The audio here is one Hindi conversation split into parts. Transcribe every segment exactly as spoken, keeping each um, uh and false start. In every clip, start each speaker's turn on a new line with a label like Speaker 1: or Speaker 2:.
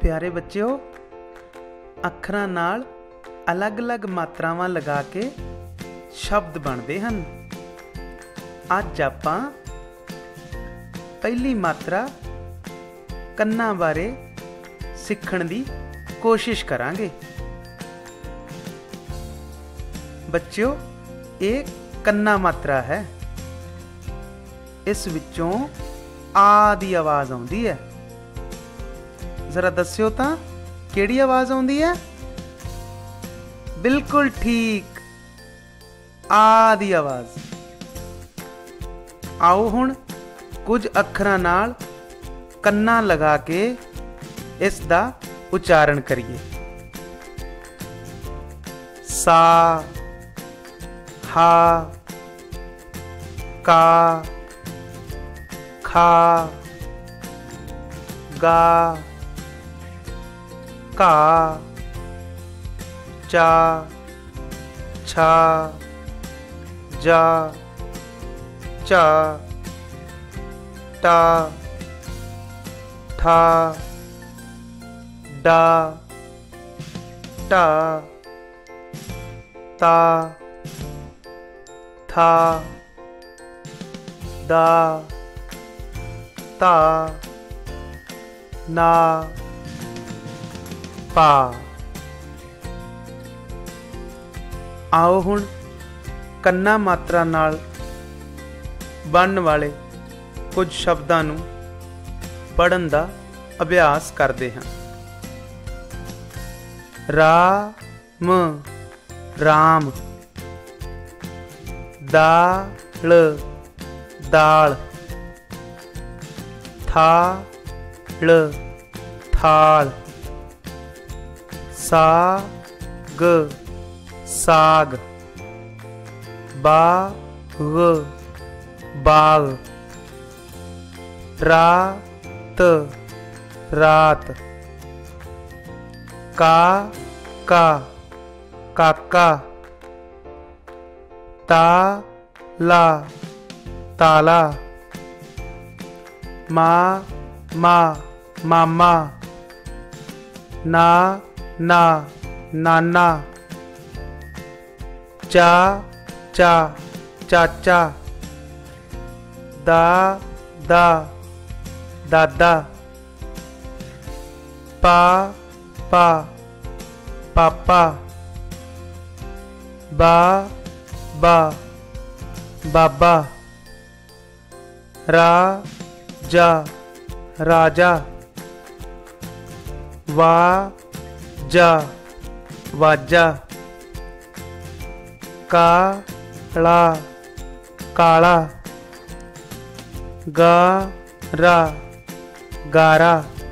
Speaker 1: प्यारे बच्चों, अखरां नाल अलग अलग मात्रावां लगा के शब्द बनते हैं। अज आपां पहली मात्रा कन्ना बारे सीखण दी कोशिश करांगे। बच्चों, एक कन्ना मात्रा है, इस विचों आ दी आवाज़ आउंदी है। जरा दस्यो तां किहड़ी आवाज़ आउंदी है? बिल्कुल ठीक, आ दी आवाज़। आओ हुण कुछ अखरां नाल कन्ना लगा के इस दा उच्चारण करिए। सा, हा, का, खा, गा, का, चा, छा, जा, चा, टा, ठा, डा, टा, ता, था, दा, ता, ना, पा। आओ हुण कन्ना मात्रा नाल बनने वाले कुछ शब्दां नूं पढ़न दा अभ्यास करते हैं। राम, राम। दाल, दाल। थाल, थाल। साग, साग। बाग, बाग। रात, रात। काका, काका। ताला, ताला। मामा, मामा। नाना, नाना। चाचा, चाचा। दादा, दादा। पापा, पापा। बाबा, बाबा। राजा, राजा। वाजा, वाजा। काला, काला। गारा, गारा।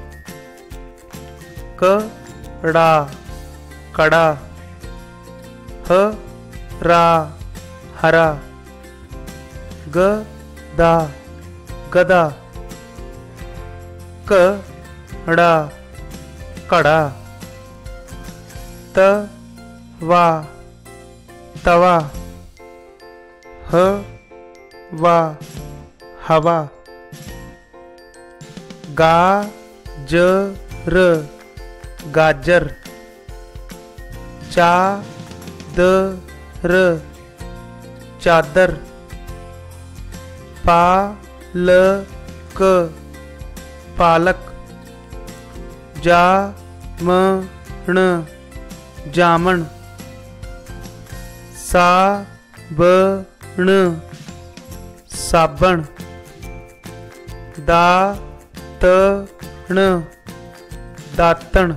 Speaker 1: कड़ा, कड़ा। हरा, हरा। गदा, गदा। कड़ा, कड़ा। तवा, तवा। हवा, हवा। गाजर, गाजर। चादर, चादर। पालक, पालक। जामन, जामन। साबण, साबण। दातण, दातण।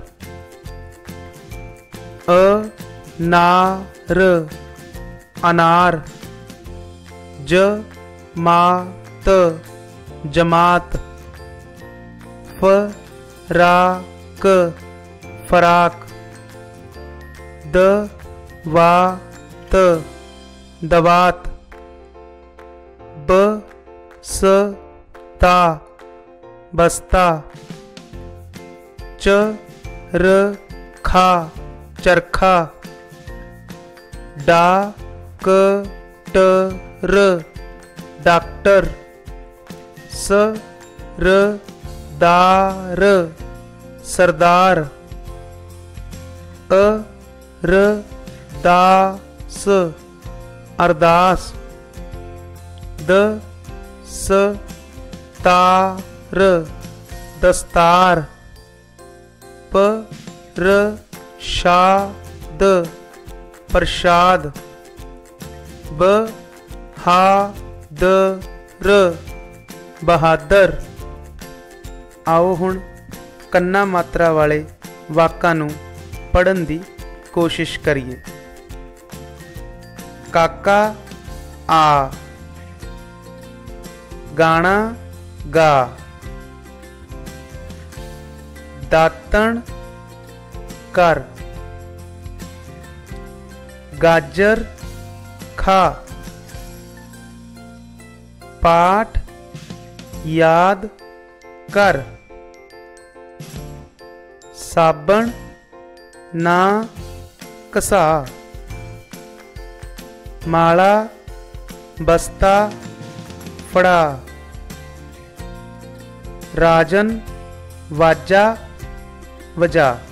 Speaker 1: अनार, अनार। जमात, जमात। फराक, फराक। दवात, दवात। बस्ता, बस्ता। चरखा, चरखा। Doctor, doctor. सरदार, सरदार। अ र दा स अरदास। द स ता र दस्तार। प र शा द प्रसाद। ब हा द र बहादुर। आओ हुण कन्ना मात्रा वाले वाकां नूं पढ़न दी कोशिश करिए। काका आ, गाना गा। दातण कर। गाजर खा। पाठ याद कर। साबण ना कसा। माला बस्ता फड़ा। राजन वाजा वजा।